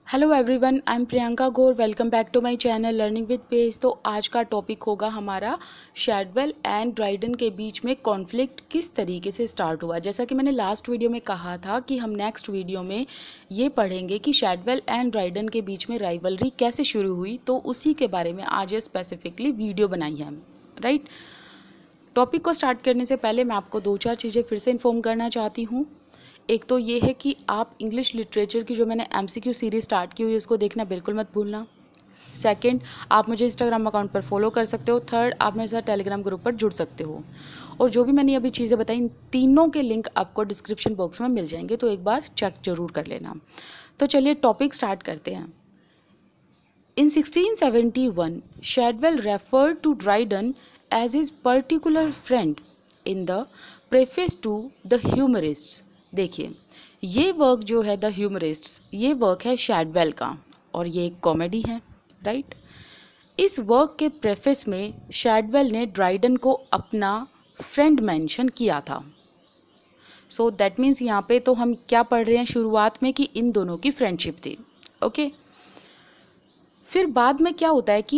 Hello everyone, I am Priyanka Gaur. Welcome back to my channel learning with page. तो आज का topic होगा हमारा शैडवेल एंड ड्राइडन के बीच में कॉन्फ्लिक्ट किस तरीके से स्टार्ट हुआ। जैसा कि मैंने लास्ट वीडियो में कहा था कि हम नेक्स्ट वीडियो में ये पढ़ेंगे कि शैडवेल एंड ड्राइडन के बीच में राइवलरी कैसे शुरू हुई, तो उसी के बारे में आज स्पेसिफिकली वीडियो बनाई है, राइट। टॉपिक को स्टार्ट करने से पहले मैं आपको दो चार चीज़ें फिर से इन्फॉर्म करना चाहती हूँ। एक तो ये है कि आप इंग्लिश लिटरेचर की जो मैंने एमसीक्यू सीरीज स्टार्ट की हुई है उसको देखना बिल्कुल मत भूलना। सेकंड, आप मुझे इंस्टाग्राम अकाउंट पर फॉलो कर सकते हो। थर्ड, आप मेरे साथ टेलीग्राम ग्रुप पर जुड़ सकते हो। और जो भी मैंने अभी चीज़ें बताई, इन तीनों के लिंक आपको डिस्क्रिप्शन बॉक्स में मिल जाएंगे, तो एक बार चेक जरूर कर लेना। तो चलिए टॉपिक स्टार्ट करते हैं। In 1671, Shadwell referred to Dryden as his particular friend in the preface to The Humorists। देखिए, ये वर्क जो है द ह्यूमरिस्ट्स, ये वर्क है शैडवेल का और ये एक कॉमेडी है, राइट। इस वर्क के प्रेफेस में शैडवेल ने ड्राइडन को अपना फ्रेंड मेंशन किया था। सो दैट मीन्स यहाँ पे तो हम क्या पढ़ रहे हैं शुरुआत में कि इन दोनों की फ्रेंडशिप थी, ओके। फिर बाद में क्या होता है कि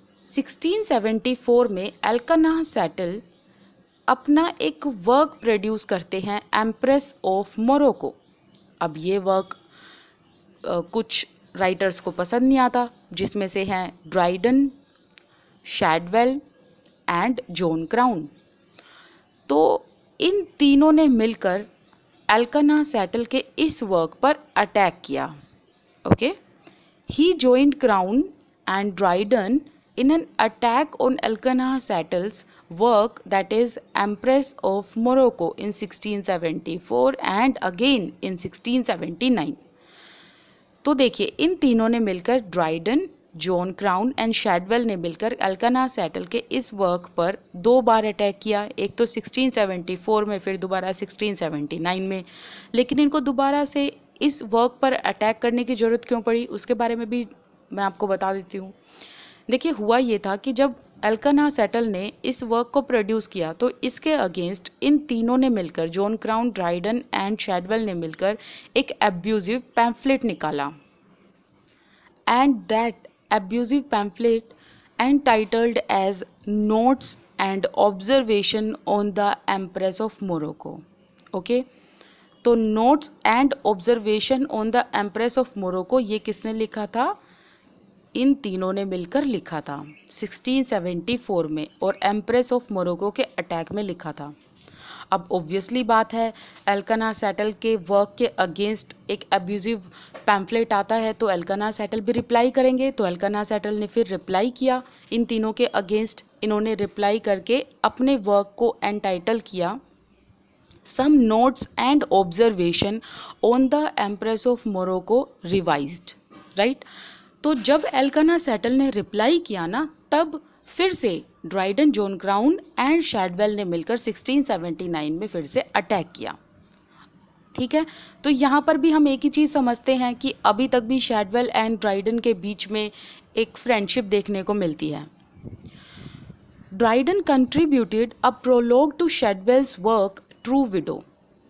1674 में एल्कानाह सैटल अपना एक वर्क प्रोड्यूस करते हैं, एम्प्रेस ऑफ मोरक्को। अब ये वर्क कुछ राइटर्स को पसंद नहीं आता, जिसमें से हैं Dryden, Shadwell and John Crowne. तो इन तीनों ने मिलकर एल्कानाह सैटल के इस वर्क पर अटैक किया, okay. He joined Crown and Dryden in an attack on Elkanah Sattle's work, that is Empress of Morocco, in 1674 and again in 1679। तो देखिए, इन तीनों ने मिलकर, Dryden, John Crowne and Shadwell ने मिलकर एल्कानाह सैटल के इस वर्क पर दो बार अटैक किया। एक तो 1674 में, फिर दोबारा 1679 में। लेकिन इनको दोबारा से इस वर्क पर अटैक करने की ज़रूरत क्यों पड़ी, उसके बारे में भी मैं आपको बता देती हूँ। देखिए, हुआ ये था कि जब एल्कानाह सैटल ने इस वर्क को प्रोड्यूस किया तो इसके अगेंस्ट इन तीनों ने मिलकर, John Crowne, Dryden and Shadwell ने मिलकर एक एब्यूजिव पैम्फलेट निकाला। And that abusive pamphlet entitled as notes and observation on the empress of Morocco, okay. तो notes and observation on the empress of Morocco, ये किसने लिखा था? इन तीनों ने मिलकर लिखा था 1674 में, और एम्प्रेस ऑफ मोरक्को के अटैक में लिखा था। अब ऑब्वियसली बात है, एल्कानाह सैटल के वर्क के अगेंस्ट एक एब्यूजिव पैम्फलेट आता है तो एल्कानाह सैटल भी रिप्लाई करेंगे। तो एल्कानाह सैटल ने फिर रिप्लाई किया इन तीनों के अगेंस्ट। इन्होंने रिप्लाई करके अपने वर्क को एंटाइटल किया Some notes and observation on the Empress of Morocco revised, right। तो जब एल्कानाह सैटल ने रिप्लाई किया ना, तब फिर से Dryden, John Crowne and Shadwell ने मिलकर 1679 में फिर से अटैक किया, ठीक है। तो यहाँ पर भी हम एक ही चीज़ समझते हैं कि अभी तक भी शैडवेल एंड ड्राइडन के बीच में एक फ्रेंडशिप देखने को मिलती है। Dryden contributed a prologue to Shadwell's work true widow.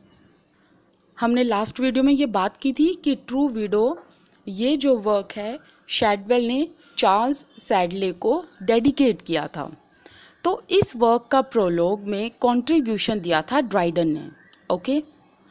हमने लास्ट वीडियो में ये बात की थी कि ट्रू विडो, ये जो वर्क है शैडवेल ने चार्ल्स सैडले को डेडिकेट किया था। तो इस वर्क का प्रोलॉग में कंट्रीब्यूशन दिया था ड्राइडन ने, ओके।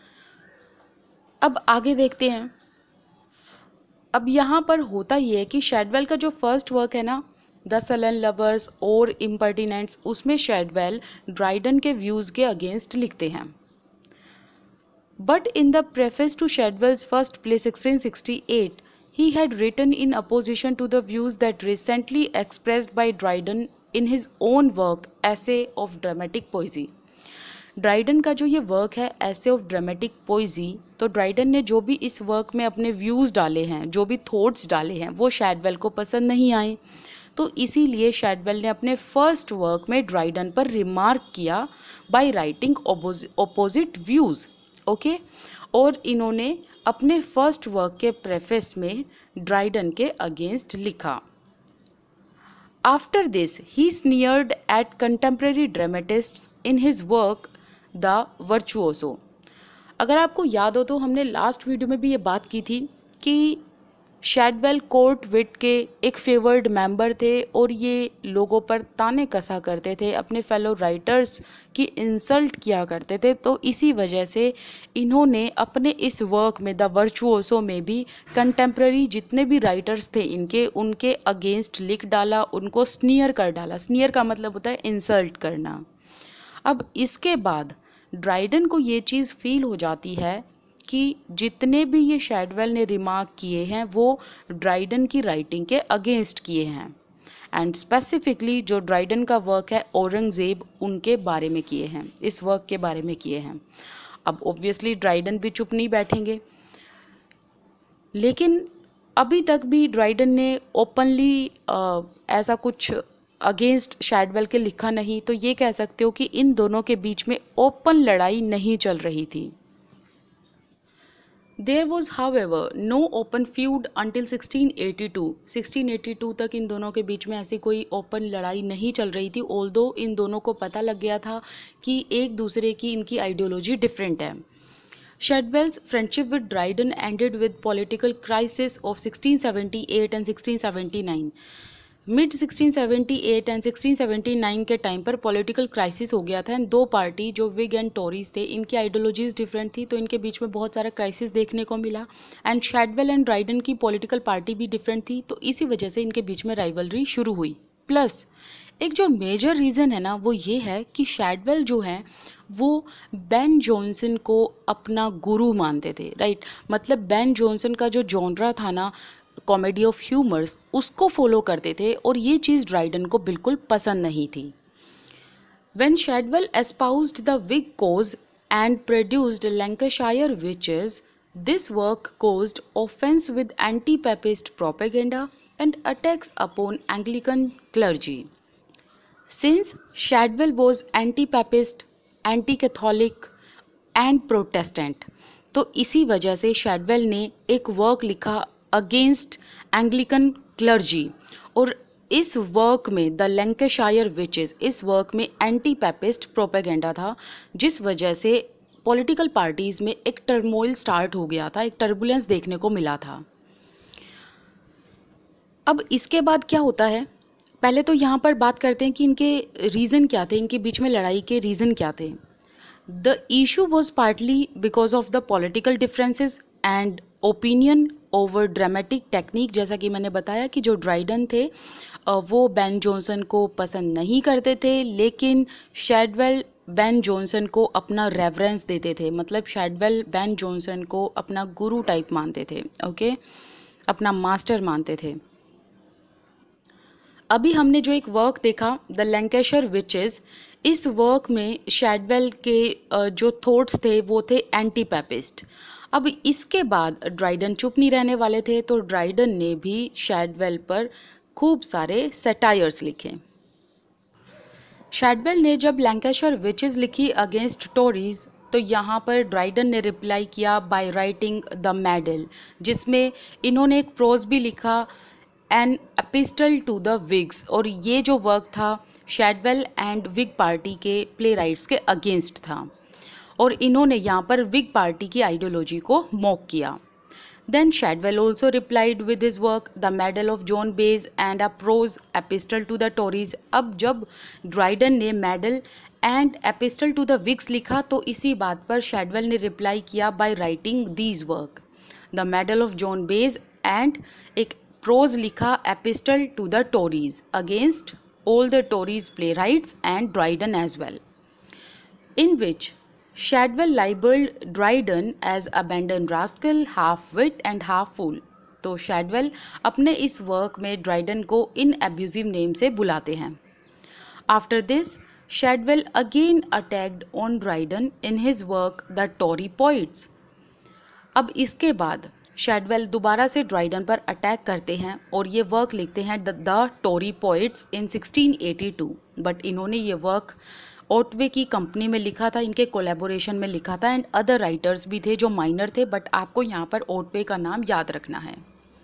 अब आगे देखते हैं। अब यहाँ पर होता ये है कि शैडवेल का जो फर्स्ट वर्क है ना, द सलन लवर्स और इम्पर्टिनेंट्स, उसमें शैडवेल ड्राइडन के व्यूज़ के अगेंस्ट लिखते हैं। But in the preface to Shadwell's first play 1668, he had written in opposition to the views that recently expressed by Dryden in his own work Essay of Dramatic Poesy। Dryden का जो ये work है essay of dramatic poesy, तो Dryden ने जो भी इस work में अपने व्यूज़ डाले हैं, जो भी थॉट्स डाले हैं, वो शैडवेल को पसंद नहीं आए। तो इसीलिए शैडवेल ने अपने फर्स्ट वर्क में ड्राइडन पर रिमार्क किया by writing opposite views, okay. और इन्होंने अपने फर्स्ट वर्क के प्रेफेस में ड्राइडन के अगेंस्ट लिखा। After this he sneered at contemporary dramatists in his work the virtuoso. अगर आपको याद हो तो हमने लास्ट वीडियो में भी ये बात की थी कि शैडवेल कोर्ट विट के एक फेवर्ड मेंबर थे और ये लोगों पर ताने कसा करते थे, अपने फेलो राइटर्स की इंसल्ट किया करते थे। तो इसी वजह से इन्होंने अपने इस वर्क में द वर्चुओसो में भी कंटेम्प्रेरी जितने भी राइटर्स थे इनके, उनके अगेंस्ट लिख डाला, उनको स्नीयर कर डाला। स्नीयर का मतलब होता है इंसल्ट करना। अब इसके बाद ड्राइडन को ये चीज़ फील हो जाती है कि जितने भी ये शैडवेल ने रिमार्क किए हैं वो ड्राइडन की राइटिंग के अगेंस्ट किए हैं, एंड स्पेसिफिकली जो ड्राइडन का वर्क है औरंगज़ेब उनके बारे में किए हैं, इस वर्क के बारे में किए हैं। अब ऑब्वियसली ड्राइडन भी चुप नहीं बैठेंगे, लेकिन अभी तक भी ड्राइडन ने ओपनली ऐसा कुछ अगेंस्ट शैडवेल के लिखा नहीं। तो ये कह सकते हो कि इन दोनों के बीच में ओपन लड़ाई नहीं चल रही थी। There was, however, no open feud until 1682. 1682 तक इन दोनों के बीच में ऐसी कोई ओपन लड़ाई नहीं चल रही थी, ऑल्दो इन दोनों को पता लग गया था कि एक दूसरे की इनकी आइडियोलॉजी डिफरेंट है। Shadwell's friendship with Dryden ended with political crisis of 1678 and 1679. Mid 1678 and 1679 के टाइम पर पॉलिटिकल क्राइसिस हो गया था, एंड दो पार्टी जो विग एंड टोरीज थे इनकी आइडियोलॉजीज डिफरेंट थी, तो इनके बीच में बहुत सारा क्राइसिस देखने को मिला। एंड शैडवेल एंड ड्राइडन की पॉलिटिकल पार्टी भी डिफरेंट थी, तो इसी वजह से इनके बीच में राइवलरी शुरू हुई। प्लस एक जो मेजर रीज़न है ना वो ये है कि शैडवेल जो है वो बेन जॉनसन को अपना गुरु मानते थे, राइट। मतलब बेन जॉनसन का जो जॉनरा था ना, कॉमेडी ऑफ ह्यूमर्स, उसको फॉलो करते थे, और ये चीज़ ड्राइडन को बिल्कुल पसंद नहीं थी। When Shadwell espoused the Whig cause and produced Lancashire Witches, this work caused offense with anti-papist propaganda and attacks upon Anglican clergy. Since Shadwell was anti-papist, anti-Catholic and Protestant, तो इसी वजह से शैडवेल ने एक वर्क लिखा अगेंस्ट एंग्लिकन क्लर्जी, और इस work में द लैंकाशायर विचेस, इस वर्क में एंटी पैपिस्ट प्रोपेगेंडा था, जिस वजह से पॉलिटिकल पार्टीज़ में एक टर्मोइल स्टार्ट हो गया था, एक टर्बुलेंस देखने को मिला था। अब इसके बाद क्या होता है, पहले तो यहाँ पर बात करते हैं कि इनके रीज़न क्या थे, इनके बीच में लड़ाई के रीज़न क्या थे। The issue was partly because of the political differences and opinion over dramatic technique. जैसा कि मैंने बताया कि जो ड्राइडन थे वो बेन जॉनसन को पसंद नहीं करते थे, लेकिन शैडवेल बेन जॉनसन को अपना रेफरेंस देते थे, मतलब शैडवेल बेन जॉनसन को अपना गुरु टाइप मानते थे, ओके, अपना मास्टर मानते थे। अभी हमने जो एक वर्क देखा द लैंकाशायर विचेस, इस वर्क में शैडवेल के जो थॉट्स थे वो थे एंटी पैपिस्ट। अब इसके बाद ड्राइडन चुप नहीं रहने वाले थे, तो ड्राइडन ने भी शैडवेल पर खूब सारे सेटायर्स लिखे। शैडवेल ने जब लैंकाशायर विचेस लिखी अगेंस्ट टोरीज, तो यहाँ पर ड्राइडन ने रिप्लाई किया बाय राइटिंग द मेडल, जिसमें इन्होंने एक प्रोज भी लिखा, an epistle to the Whigs, और ये जो वर्क था शैडवेल एंड विग पार्टी के प्ले राइट्स के अगेंस्ट था, और इन्होंने यहाँ पर विग पार्टी की आइडियोलॉजी को मॉक किया। Then Shadwell also replied with his work the medal of John Bayes and a prose epistle to the Tories. अब जब ड्राइडन ने medal and epistle to the Whigs लिखा, तो इसी बात पर शैडवेल ने रिप्लाई किया by writing these work, the medal of John Bayes and एक प्रोज लिखा epistle to the Tories against all the Tories playwrights and Dryden as well, in which Shadwell libeled Dryden as abandoned rascal, half-wit and half-fool। तो Shadwell अपने इस work में Dryden को इन abusive name से बुलाते हैं। After this, Shadwell again attacked on Dryden in his work The Tory Poets। अब इसके बाद शैडवेल दोबारा से ड्राइडन पर अटैक करते हैं और ये वर्क लिखते हैं the Tory poets in 1682। But इन्होंने ये वर्क ओटवे की कंपनी में लिखा था, इनके कोलैबोरेशन में लिखा था, एंड अदर राइटर्स भी थे जो माइनर थे, बट आपको यहाँ पर ओटवे का नाम याद रखना है।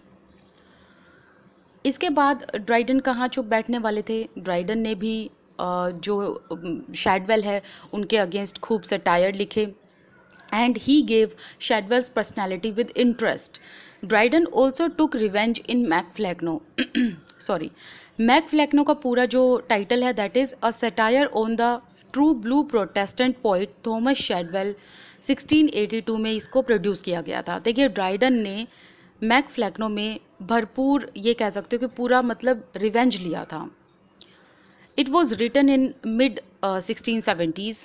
इसके बाद ड्राइडन कहाँ चुप बैठने वाले थे, ड्राइडन ने भी जो शैडवेल है उनके अगेंस्ट खूब सटायर लिखे, and he gave Shadwell's personality with interest. Dryden also took revenge in Macflegno. Sorry, Macflegno का पूरा जो टाइटल है that is a satire on the true blue protestant poet Thomas Shadwell 1682 में इसको प्रोड्यूस किया गया था. देखिए ड्राइडन ने मैकफ्लैक्नो में भरपूर ये कह सकते हो कि पूरा मतलब रिवेंज लिया था. It was written in mid 1670s.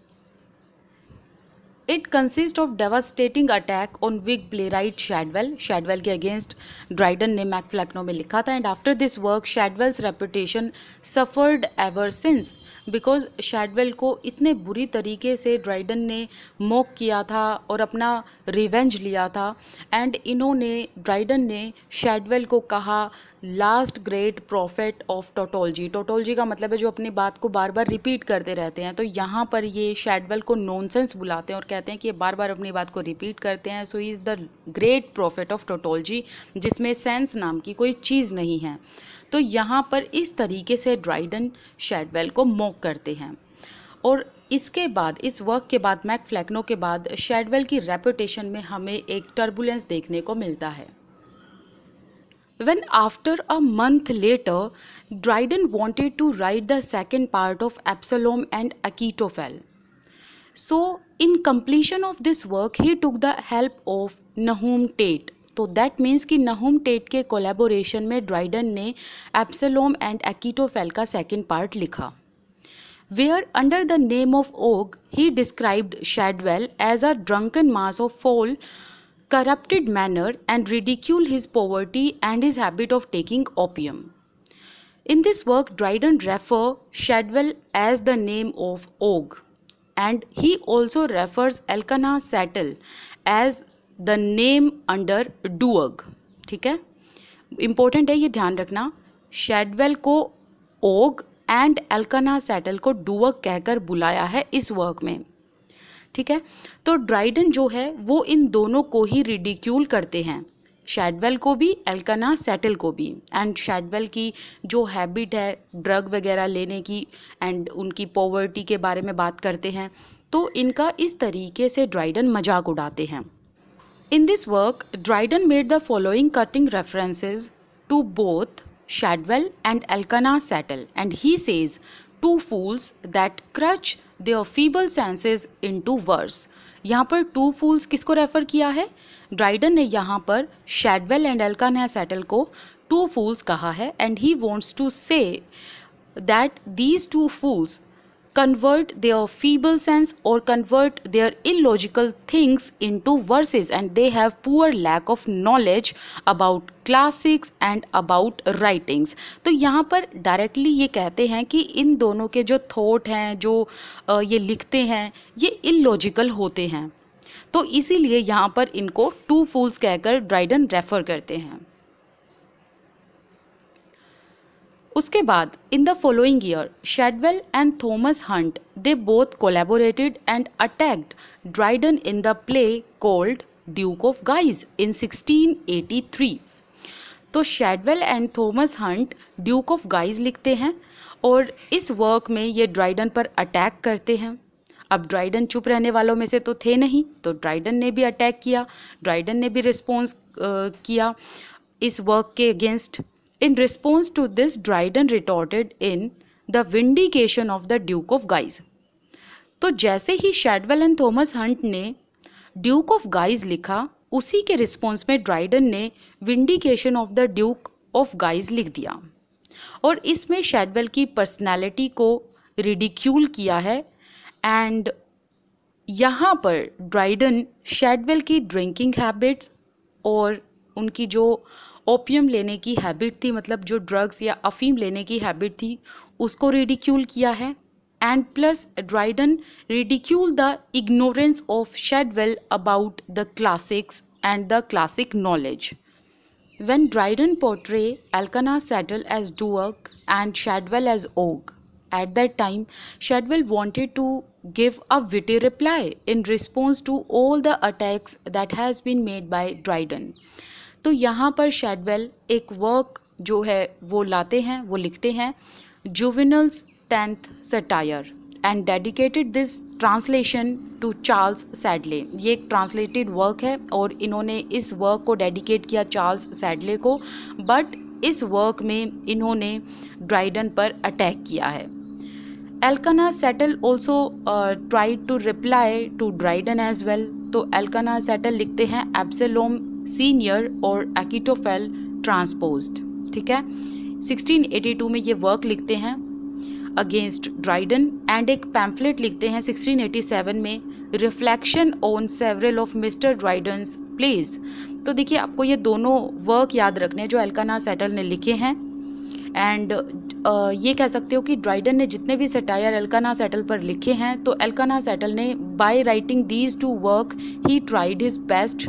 It consists of devastating attack on Whig playwright Shadwell. Shadwell के against Dryden ने मैकफ्लैक्नो में लिखा था. And after this work, Shadwell's reputation suffered ever since. Because Shadwell को इतने बुरी तरीके से ड्राइडन ने मॉक किया था और अपना रिवेंज लिया था. एंड इन्होंने ड्राइडन ने शैडवेल को कहा last great prophet of tautology. Tautology का मतलब है जो अपनी बात को बार बार रिपीट करते रहते हैं. तो यहाँ पर ये शैडवेल को नॉनसेंस बुलाते हैं और कहते हैं कि ये बार बार अपनी बात को रिपीट करते हैं. So he is the great prophet of tautology, जिसमें सेंस नाम की कोई चीज़ नहीं है. तो यहाँ पर इस तरीके से ड्राइडन शैडवेल को मॉक करते हैं. और इसके बाद, इस वर्क के बाद, मैकफ्लैक्नो के बाद शैडवेल की रेपुटेशन में हमें एक टर्बुलेंस देखने को मिलता है. When after a month later, Dryden wanted to write the second part of Absalom and Achitophel. So, in completion of this work, he took the help of Nahum Tate. तो that means कि Nahum Tate के collaboration में Dryden ने Absalom and Achitophel का second part लिखा. Where under the name of Og he described Shadwell as a drunken mass of foul corrupted manner and ridicule his poverty and his habit of taking opium. In this work, Dryden refers Shadwell as the name of Og, and he also refers Elkanah Settle as the name under Doeg. ठीक है, important है ये ध्यान रखना. शैडवेल को ओग and Elkanah Settle को डूअग कहकर बुलाया है इस वर्क में. ठीक है, तो ड्राइडन जो है वो इन दोनों को ही रिडिक्यूल करते हैं, शैडवेल को भी, एल्काना सेटल को भी. एंड शैडवेल की जो हैबिट है ड्रग वगैरह लेने की एंड उनकी पॉवर्टी के बारे में बात करते हैं. तो इनका इस तरीके से ड्राइडन मजाक उड़ाते हैं. In this work Dryden made the following cutting references to both Shadwell and Elkanah Settle, and he says two fools that crutch their feeble senses into verse. यहाँ पर टू फूल्स किसको रेफर किया है? ड्राइडन ने यहाँ पर शैडवेल एंड एल्काना सेटल को two fools कहा है. And he wants to say that these two fools convert their feeble sense or convert their illogical things into verses, and they have poor lack of knowledge about classics and about writings. तो यहाँ पर directly ये कहते हैं कि इन दोनों के जो थॉट हैं, जो ये लिखते हैं, ये इलॉजिकल होते हैं. तो इसीलिए यहाँ पर इनको टू फूल्स कहकर ड्राइडन रेफर करते हैं. उसके बाद in the following year Shadwell and Thomas Hunt they both collaborated and attacked Dryden in the play called Duke of Guise in 1683. तो Shadwell and Thomas Hunt Duke of Guise लिखते हैं और इस work में ये ड्राइडन पर attack करते हैं. अब ड्राइडन चुप रहने वालों में से तो थे नहीं, तो ड्राइडन ने भी अटैक किया, ड्राइडन ने भी रिस्पॉन्स किया इस वर्क के against. In response to this, Dryden retorted in The Vindication of the Duke of Guise. तो जैसे ही शैडवेल एंड थॉमस हंट ने ड्यूक ऑफ गाइज लिखा, उसी के रिस्पॉन्स में ड्राइडन ने vindication of the Duke of Guise लिख दिया और इसमें शैडवेल की पर्सनैलिटी को रिडिक्यूल किया है. एंड यहाँ पर ड्राइडन शैडवेल की ड्रिंकिंग हैबिट्स और उनकी जो ओपियम लेने की हैबिट थी, मतलब जो ड्रग्स या अफीम लेने की हैबिट थी, उसको रिडिक्यूल किया है. And plus Dryden ridicule the ignorance of Shadwell about the classics and the classic knowledge. When Dryden portray Elkanah Settle as Doeg and Shadwell as Og, at that time Shadwell wanted to give a witty reply in response to all the attacks that has been made by Dryden. तो यहाँ पर शैडवेल एक work जो है वो लाते हैं, वो लिखते हैं Juvenal's 10th satire. And dedicated this translation to Charles Sedley. ये एक ट्रांसलेटेड वर्क है और इन्होंने इस वर्क को डेडिकेट किया चार्ल्स सैडले को, बट इस वर्क में इन्होंने ड्राइडन पर अटैक किया है। Elkanah Settle also tried to reply to Dryden as well. तो एल्काना सेटल लिखते हैं एब्सलोम सीनियर और अकीटोफेल ट्रांसपोज्ड, ठीक है। 1682 में ये वर्क लिखते हैं अगेंस्ट ड्राइडन एंड एक पैम्फलेट लिखते हैं 1687 में reflection on several of mister Dryden's plays. तो देखिए आपको ये दोनों वर्क याद रखने जो एल्काना सेटल ने लिखे हैं एंड ये कह सकते हो कि ड्राइडन ने जितने भी सटायर एल्काना सेटल पर लिखे हैं तो एल्काना सेटल ने by writing these two work he tried his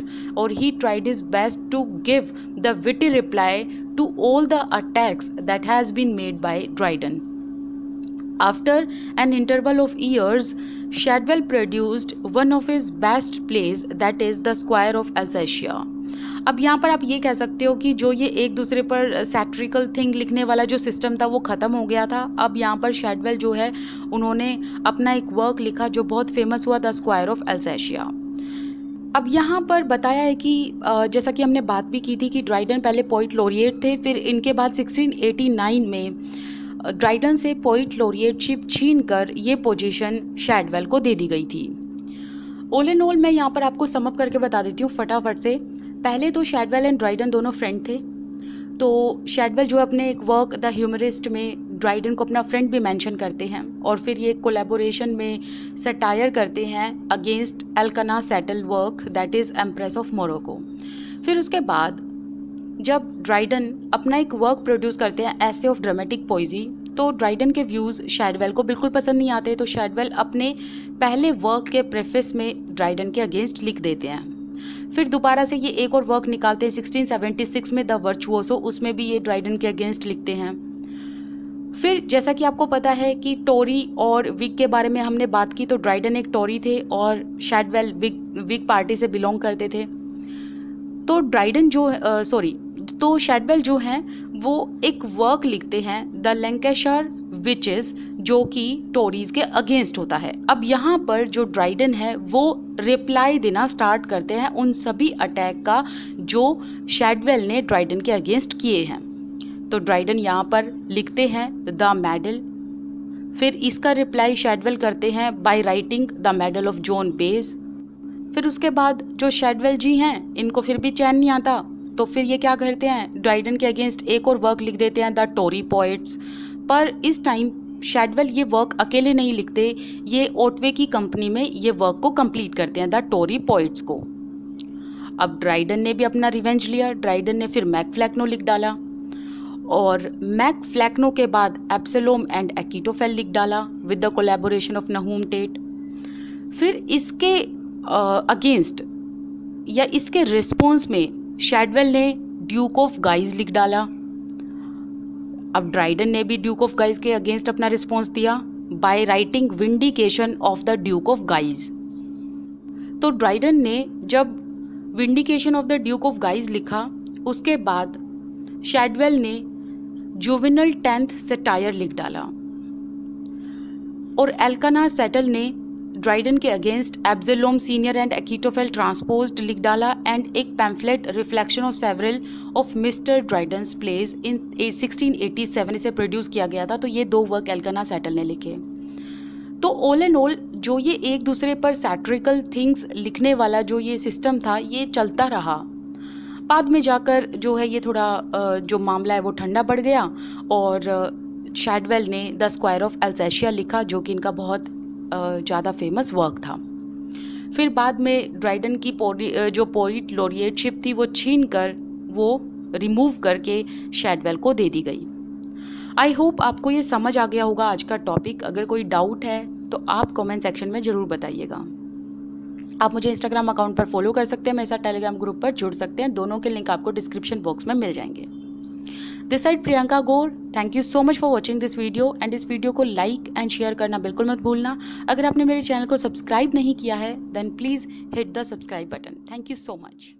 best to give the witty reply to all the attacks that has been made by Dryden. After an interval of years, Shadwell produced one of his best plays, that is The Squire of Alsatia. अब यहाँ पर आप ये कह सकते हो कि जो ये एक दूसरे पर सैटरिकल थिंग लिखने वाला जो सिस्टम था वो ख़त्म हो गया था। अब यहाँ पर शैडवेल जो है उन्होंने अपना एक वर्क लिखा जो बहुत फेमस हुआ, द स्क्वायर ऑफ एल्सेशिया। अब यहाँ पर बताया है कि जैसा कि हमने बात भी की थी कि ड्राइडन पहले पोइट लॉरिएट थे, फिर इनके बाद 1689 में ड्राइडन से पोइट लॉरिएटशिप छीन कर ये पोजीशन शैडवेल को दे दी गई थी। ऑल एंड ऑल मैं यहाँ पर आपको समअप करके बता देती हूँ फटाफट से। पहले तो शैडवेल एंड ड्राइडन दोनों फ्रेंड थे। तो शैडवेल जो अपने एक वर्क द ह्यूमरिस्ट में ड्राइडन को अपना फ्रेंड भी मेंशन करते हैं और फिर ये कोलैबोरेशन में सटायर करते हैं against Elkanah Settle work that is Empress of Morocco. फिर उसके बाद जब ड्राइडन अपना एक वर्क प्रोड्यूस करते हैं ऐसे ऑफ ड्रामेटिक पोइजी, तो ड्राइडन के व्यूज़ शैडवेल को बिल्कुल पसंद नहीं आते। तो शैडवेल अपने पहले वर्क के प्रेफेस में ड्राइडन के अगेंस्ट लिख देते हैं। फिर दोबारा से ये एक और वर्क निकालते हैं 1676 में द वर्चुओसो, उसमें भी ये ड्राइडन के अगेंस्ट लिखते हैं। फिर जैसा कि आपको पता है कि टोरी और विग के बारे में हमने बात की, तो ड्राइडन एक टोरी थे और शैडवेल विग पार्टी से बिलोंग करते थे। तो ड्राइडन तो शैडवेल जो हैं वो एक वर्क लिखते हैं द लैंकाशायर विचेस जो कि टोरीज के अगेंस्ट होता है। अब यहाँ पर जो ड्राइडन है वो रिप्लाई देना स्टार्ट करते हैं उन सभी अटैक का जो शैडवेल ने ड्राइडन के अगेंस्ट किए हैं। तो ड्राइडन यहाँ पर लिखते हैं द मेडल, फिर इसका रिप्लाई शैडवेल करते हैं by writing the medal of John Bayes. फिर उसके बाद जो शैडवेल जी हैं इनको फिर भी चैन नहीं आता, तो फिर ये क्या करते हैं ड्राइडन के अगेंस्ट एक और वर्क लिख देते हैं द टोरी पोएट्स। पर इस टाइम शैडवेल ये वर्क अकेले नहीं लिखते, ये ओटवे की कंपनी में ये वर्क को कंप्लीट करते हैं द टोरी पोएट्स को। अब ड्राइडन ने भी अपना रिवेंज लिया। ड्राइडन ने फिर मैक फ्लैक्नो लिख डाला और मैक फ्लैक्नो के बाद एब्सलोम एंड अकीटोफेल लिख डाला with the collaboration of Nahum Tate. फिर इसके अगेंस्ट या इसके रिस्पॉन्स में शैडवेल ने ड्यूक ऑफ गाइज लिख डाला। अब ड्राइडन ने भी ड्यूक ऑफ गाइज के अगेंस्ट अपना रिस्पॉन्स दिया by writing Vindication of the Duke of Guise. तो ड्राइडन ने जब Vindication of the Duke of Guise लिखा उसके बाद शैडवेल ने जुवेनल 10th सटायर लिख डाला और एल्काना सेटल ने ड्राइडन के against Absalom Senior and Achitophel transposed लिख डाला एंड एक pamphlet reflection of several of mister Dryden's plays in 1687 से प्रोड्यूस किया गया था। तो ये दो वर्क एल्काना सेटल ने लिखे। तो ऑल एंड ऑल जो ये एक दूसरे पर सैटरिकल थिंग्स लिखने वाला जो ये सिस्टम था ये चलता रहा। बाद में जाकर जो है ये थोड़ा जो मामला है वो ठंडा पड़ गया और शैडवेल ने द स्क्वायर ऑफ एल्सेशिया लिखा जो कि इनका बहुत ज़्यादा फेमस वर्क था। फिर बाद में ड्राइडन की जो पोइट लॉरिएटशिप थी वो छीन कर वो रिमूव करके शैडवेल को दे दी गई। आई होप आपको ये समझ आ गया होगा आज का टॉपिक। अगर कोई डाउट है तो आप कमेंट सेक्शन में ज़रूर बताइएगा। आप मुझे इंस्टाग्राम अकाउंट पर फॉलो कर सकते हैं, मेरे साथ टेलीग्राम ग्रुप पर जुड़ सकते हैं। दोनों के लिंक आपको डिस्क्रिप्शन बॉक्स में मिल जाएंगे। This side Priyanka Gaur, thank you so much for watching this video and इस वीडियो को लाइक एंड शेयर करना बिल्कुल मत भूलना। अगर आपने मेरे चैनल को सब्सक्राइब नहीं किया है then please hit the subscribe button. Thank you so much.